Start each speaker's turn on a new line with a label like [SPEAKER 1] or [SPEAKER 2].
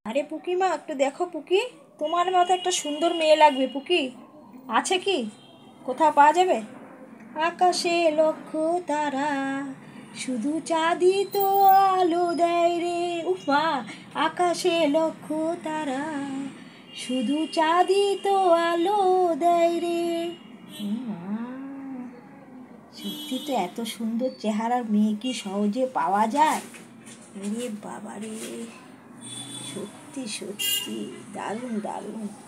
[SPEAKER 1] আরে পুকি মা, একটু দেখো পুকি, তোমার মতো একটা সুন্দর মেয়ে লাগবে পুকি। আছে কি? কোথাও পাওয়া যাবে? আকাশে লক্ষ তারা, শুধু চাঁদই তো আলো দেয় রে। উফ মা, আকাশে লক্ষ তারা, শুধু চাঁদই তো আলো দেয় রে। মা, সত্যি তো এত সুন্দর চেহারার মেয়ে কি সহজে পাওয়া যায়? রে বাবা রে, সত্যি সত্যি দারুণ দারুণ।